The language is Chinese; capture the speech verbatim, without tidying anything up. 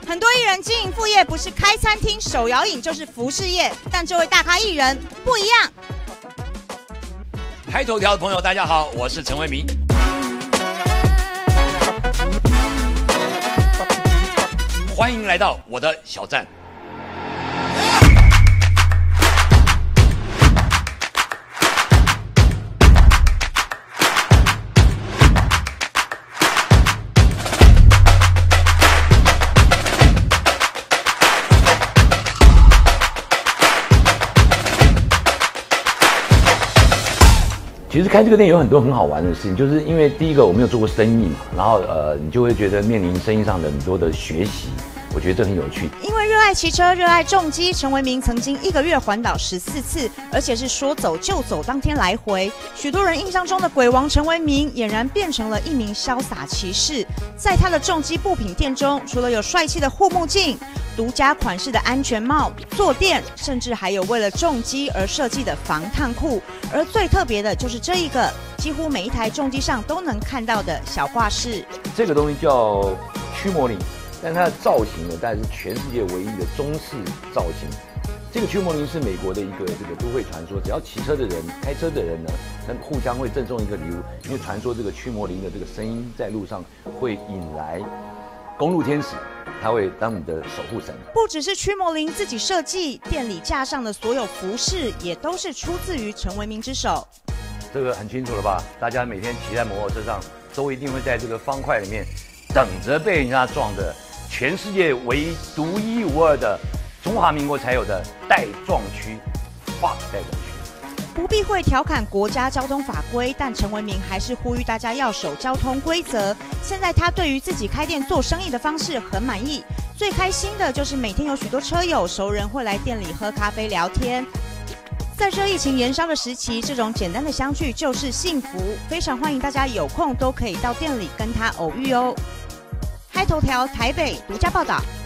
很多艺人经营副业，不是开餐厅、手摇饮，就是服饰业。但这位大咖艺人不一样。 嗨，头条的朋友，大家好，我是陈为民。欢迎来到我的小站。 其实开这个店有很多很好玩的事情，就是因为第一个我没有做过生意嘛，然后呃，你就会觉得面临生意上的很多的学习，我觉得这很有趣。 因为热爱骑车、热爱重机，陈为民曾经一个月环岛十四次，而且是说走就走，当天来回。许多人印象中的鬼王陈为民，俨然变成了一名潇洒骑士。在他的重机部品店中，除了有帅气的护目镜、独家款式的安全帽、坐垫，甚至还有为了重机而设计的防烫裤。而最特别的就是这一个，几乎每一台重机上都能看到的小挂饰。 这个东西叫驱魔铃，但它的造型呢，大概是全世界唯一的中式造型。这个驱魔铃是美国的一个这个都会传说，只要骑车的人、开车的人呢，那互相会赠送一个礼物，因为传说这个驱魔铃的这个声音在路上会引来公路天使。他会当你的守护神。 不只是驱魔铃自己设计，店里架上的所有服饰也都是出自于陈为民之手。 这个很清楚了吧？大家每天骑在摩托车上，都一定会在这个方块里面等着被人家撞的全世界唯一独一无二的中华民国才有的带撞区 ，Fox 带撞区。 不避讳调侃国家交通法规，但陈为民还是呼吁大家要守交通规则。现在他对于自己开店做生意的方式很满意，最开心的就是每天有许多车友、熟人会来店里喝咖啡聊天。在这疫情延烧的时期，这种简单的相聚就是幸福。非常欢迎大家有空都可以到店里跟他偶遇哦。嗨头条台北独家报道。